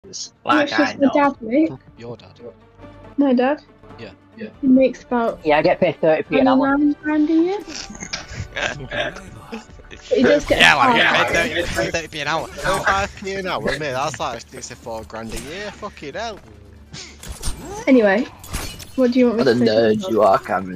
Just How like much I does my know. dad make? Your dad. My dad? Yeah. He makes about Yeah, I get paid 30p an hour. 29 grand a year. But he does get Yeah, a like car. yeah, 30p an hour. 35p an hour, mate, that's like it's a 4 grand a year, fucking hell. Anyway, what do you want me What a to say? nerd you are, Cameron.